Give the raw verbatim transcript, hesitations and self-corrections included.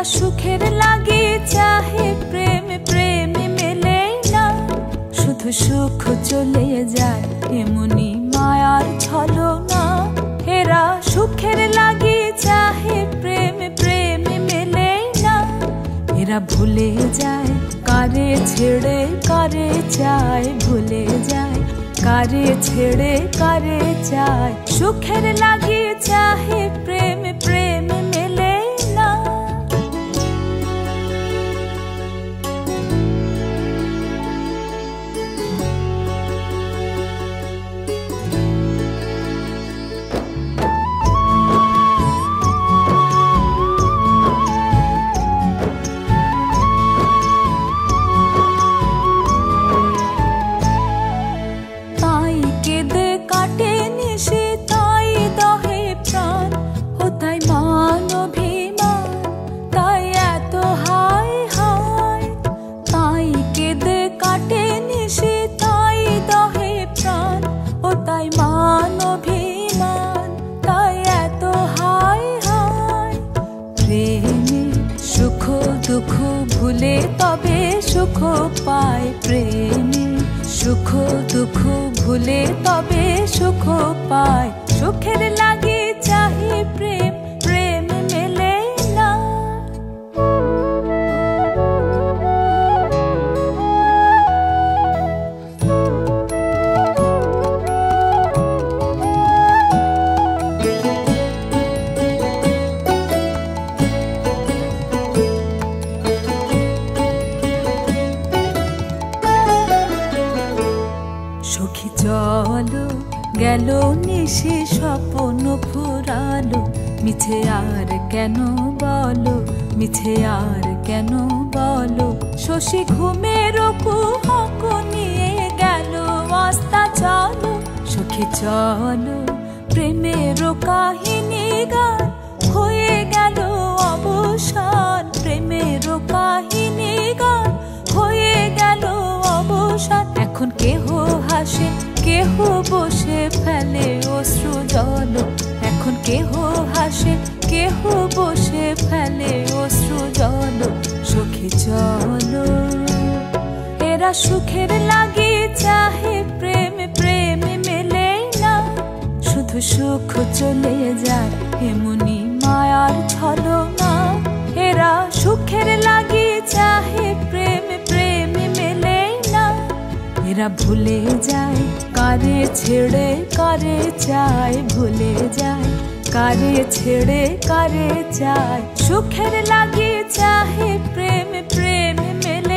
সুখের লাগি চাহে প্রেম প্রেম মেলে না, শুধু সুখ চলে যায় এমনি মায়ার ছলনা। এরা সুখের লাগি চাহে প্রেম প্রেম মেলে না, এরা ভুলে যায় কারে ছেড়ে কারে চায়, ভুলে যায় কারে ছেড়ে কারে চায়। সুখের লাগি চাহে প্রেম প্রেম মেলে না। দুঃখ ভুলে তবে সুখ পায় প্রেমে, সুখ দুঃখ ভুলে তবে সুখ পায়। সুখের লাগি চাহে প্রেম প্রেম মেলে না। সখী চলো গেল নিশি স্বপ্ন ফুরালো, মিছে আর কেন বলো, মিছে আর কেন বলো। শশী ঘুমের কুহক নিয়ে গেল আস্তা চলো, সখী চলো প্রেমের কাহিনী গান হয়ে গেল অবসান, প্রেমের কাহিনী গান হয়ে গেল অবসান। এখন কেহ হাসে কেহ বসে ফেলে অশ্রু জল, এখন কেহ হাসে কেহ বসে ফেলে অশ্রু জল। সখী চলো এরা সুখের লাগি চাহে প্রেম প্রেম মেলে না, শুধু সুখ চলে যায় এমনি মায়ার ছলনা। এরা সুখের লাগি চাহে প্রেম প্রেম মেলে না, এরা ভুলে যায় কারে ছেড়ে কারে চায়, ভুলে যায় কারে ছেড়ে কারে চায়। সুখের লাগি চাহে প্রেম প্রেম মেলে